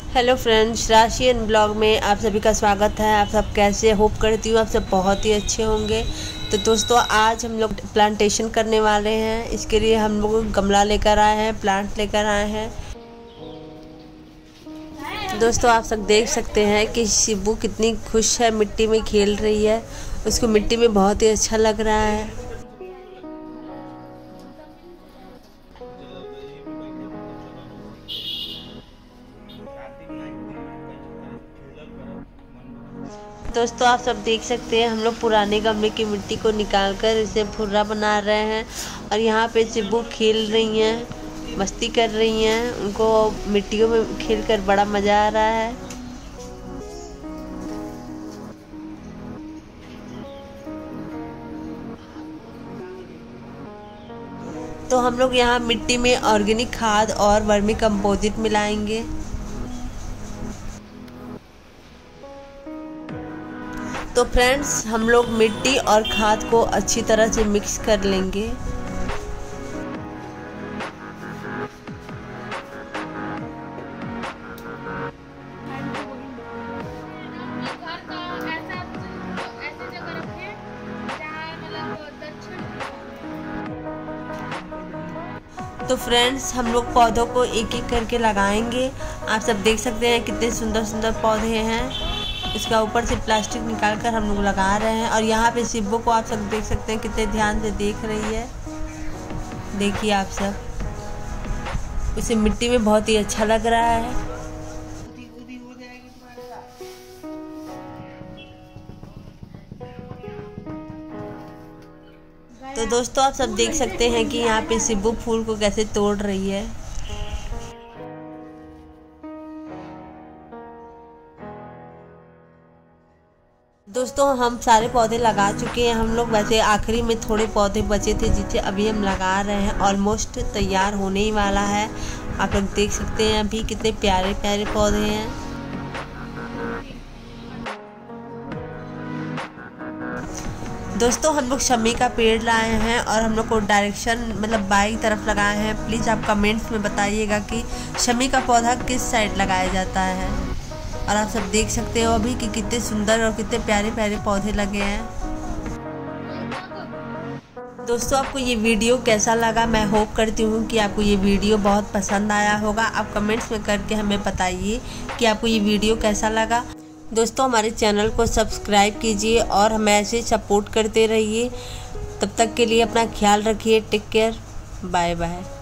Hello friends, Rashi and blog में आप सभी का स्वागत है। आप सब कैसे? होप करती हूँ आप सब बहुत ही अच्छे होंगे। तो दोस्तों, आज हम लोग प्लांटेशन करने वाले हैं। इसके लिए हम लोग गमला लेकर आए हैं, प्लांट लेकर आए हैं। दोस्तों, आप सब देख सकते हैं कि शिबू कितनी खुश है, मिट्टी में खेल रही है। उसको मिट्टी में बहुत ही अच्छा लग रहा है। दोस्तों, आप सब देख सकते हैं हम लोग पुराने गमले की मिट्टी को निकाल कर इसे फुर्रा बना रहे हैं। और यहाँ पे शिबू खेल रही हैं, मस्ती कर रही हैं। उनको मिट्टियों में खेलकर बड़ा मज़ा आ रहा है। तो हम लोग यहाँ मिट्टी में ऑर्गेनिक खाद और वर्मी कंपोजिट मिलाएंगे। तो फ्रेंड्स, हम लोग मिट्टी और खाद को अच्छी तरह से मिक्स कर लेंगे। तो फ्रेंड्स, हम लोग पौधों को एक एक करके लगाएंगे। आप सब देख सकते हैं कितने सुंदर सुंदर पौधे हैं। इसका ऊपर से प्लास्टिक निकाल कर हम लोग लगा रहे हैं। और यहाँ पे शिबू को आप सब देख सकते हैं कितने ध्यान से देख रही है। देखिए आप सब, उसे मिट्टी में बहुत ही अच्छा लग रहा है। तो दोस्तों, आप सब देख सकते हैं कि यहाँ पे शिबू फूल को कैसे तोड़ रही है। दोस्तों, हम सारे पौधे लगा चुके हैं हम लोग। वैसे आखिरी में थोड़े पौधे बचे थे जिसे अभी हम लगा रहे हैं। ऑलमोस्ट तैयार होने ही वाला है। आप लोग देख सकते हैं अभी कितने प्यारे प्यारे पौधे हैं। दोस्तों, हम लोग शमी का पेड़ लाए हैं और हम लोग को डायरेक्शन मतलब बाई तरफ लगाए हैं। प्लीज़ आप कमेंट्स में बताइएगा कि शमी का पौधा किस साइड लगाया जाता है। और आप सब देख सकते हो अभी कि कितने सुंदर और कितने प्यारे प्यारे पौधे लगे हैं। दोस्तों, आपको ये वीडियो कैसा लगा? मैं होप करती हूँ कि आपको ये वीडियो बहुत पसंद आया होगा। आप कमेंट्स में करके हमें बताइए कि आपको ये वीडियो कैसा लगा। दोस्तों, हमारे चैनल को सब्सक्राइब कीजिए और हमें ऐसे सपोर्ट करते रहिए। तब तक के लिए अपना ख्याल रखिए। Take care, bye bye.